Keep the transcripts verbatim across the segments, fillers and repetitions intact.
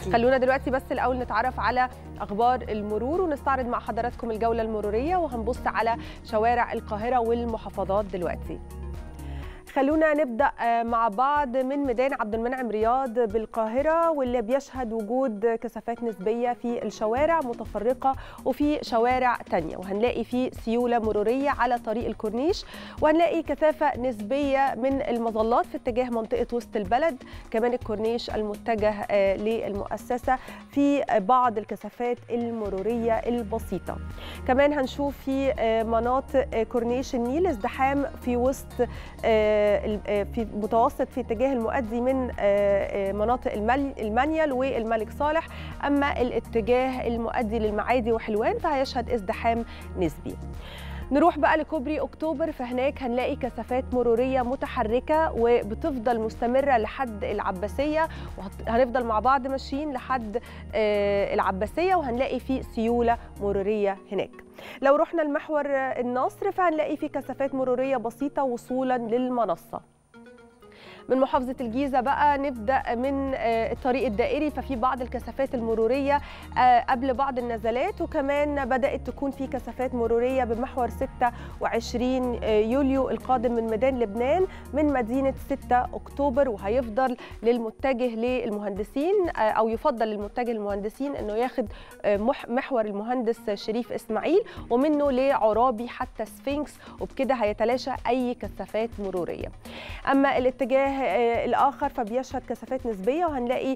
أكيد. خلونا دلوقتي بس الأول نتعرف على أخبار المرور ونستعرض مع حضراتكم الجولة المرورية، وهنبص على شوارع القاهرة والمحافظات دلوقتي. خلونا نبدأ مع بعض من ميدان عبد المنعم رياض بالقاهرة، واللي بيشهد وجود كثافات نسبية في الشوارع متفرقة وفي شوارع تانية، وهنلاقي في سيولة مرورية على طريق الكورنيش، وهنلاقي كثافة نسبية من المظلات في اتجاه منطقة وسط البلد، كمان الكورنيش المتجه للمؤسسة في بعض الكثافات المرورية البسيطة. كمان هنشوف في مناطق كورنيش النيل ازدحام في وسط في متوسط في اتجاه المؤدي من مناطق المنيل والملك صالح، أما الاتجاه المؤدي للمعادي وحلوان فهيشهد ازدحام نسبي. نروح بقى لكوبري أكتوبر، فهناك هنلاقي كثافات مرورية متحركة وبتفضل مستمرة لحد العباسية، وهنفضل مع بعض ماشيين لحد العباسية، وهنلاقي في سيولة مرورية هناك. لو رحنا لمحور النصر فهنلاقي في كثافات مرورية بسيطة وصولا للمنصة. من محافظة الجيزة بقى نبدأ من الطريق الدائري، ففي بعض الكثافات المرورية قبل بعض النزلات، وكمان بدأت تكون في كثافات مرورية بمحور ستة وعشرين يوليو القادم من ميدان لبنان من مدينة ستة أكتوبر، وهيفضل للمتجه للمهندسين أو يفضل للمتجه للمهندسين أنه ياخد محور المهندس شريف إسماعيل ومنه لعرابي حتى سفنكس، وبكده هيتلاشى أي كثافات مرورية. أما الاتجاه الآخر فبيشهد كثافات نسبية، وهنلاقي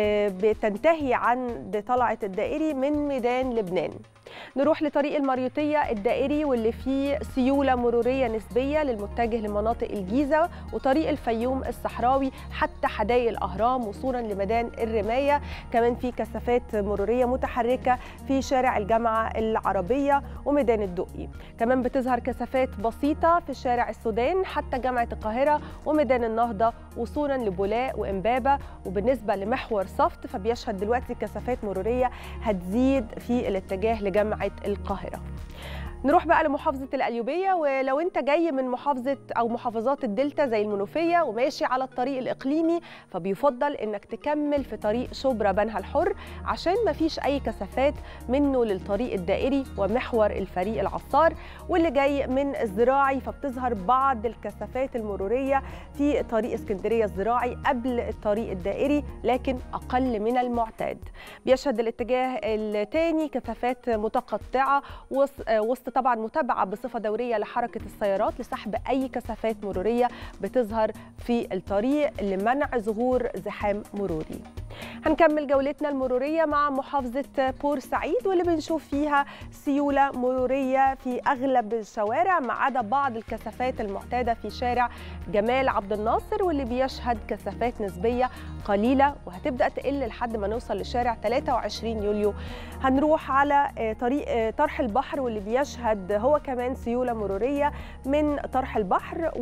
بتنتهي عند طلعة الدائري من ميدان لبنان. نروح لطريق المريوطية الدائري واللي فيه سيولة مرورية نسبية للمتجه لمناطق الجيزة وطريق الفيوم الصحراوي حتى حدائق الأهرام وصولا لميدان الرماية. كمان في كثافات مرورية متحركة في شارع الجامعة العربية وميدان الدقي. كمان بتظهر كثافات بسيطة في شارع السودان حتى جامعة القاهرة وميدان النهضة وصولا لبولاق وإمبابة. وبالنسبة لمحور صفت فبيشهد دلوقتي كثافات مرورية هتزيد في الاتجاه لجامعة جامعة القاهرة. نروح بقى لمحافظة القليوبية، ولو انت جاي من محافظة او محافظات الدلتا زي المنوفية وماشي على الطريق الاقليمي فبيفضل انك تكمل في طريق شبرا بنها الحر عشان ما فيش اي كثافات منه للطريق الدائري ومحور الفريق العصار. واللي جاي من الزراعي فبتظهر بعض الكثافات المرورية في طريق اسكندرية الزراعي قبل الطريق الدائري لكن اقل من المعتاد. بيشهد الاتجاه الثاني كثافات متقطعة وسط طبعا متابعة بصفة دورية لحركة السيارات لسحب أي كثافات مرورية بتظهر في الطريق لمنع ظهور زحام مروري. هنكمل جولتنا المرورية مع محافظة بورسعيد واللي بنشوف فيها سيولة مرورية في أغلب الشوارع ما عدا بعض الكثافات المعتادة في شارع جمال عبد الناصر واللي بيشهد كثافات نسبية قليلة وهتبدأ تقل لحد ما نوصل لشارع ثلاثة وعشرين يوليو. هنروح على طريق طرح البحر واللي بيشهد هو كمان سيولة مرورية من طرح البحر،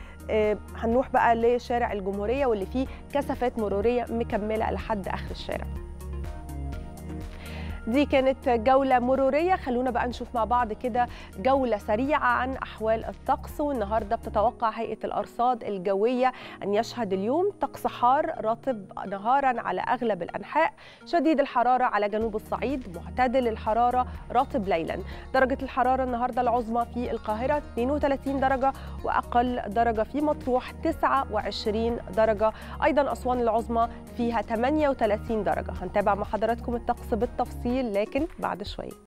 وهنروح بقى لشارع الجمهورية واللي فيه كثافات مرورية مكملة لحد آخر الشارع. دي كانت جولة مرورية. خلونا بقى نشوف مع بعض كده جولة سريعة عن أحوال الطقس. والنهاردة بتتوقع هيئة الأرصاد الجوية أن يشهد اليوم طقس حار رطب نهارا على أغلب الأنحاء، شديد الحرارة على جنوب الصعيد، معتدل الحرارة رطب ليلا. درجة الحرارة النهاردة العظمى في القاهرة اثنين وثلاثين درجة وأقل درجة في مطروح تسعة وعشرين درجة. أيضا أسوان العظمى فيها ثمانية وثلاثين درجة. هنتابع مع حضراتكم الطقس بالتفصيل لكن بعد شوية.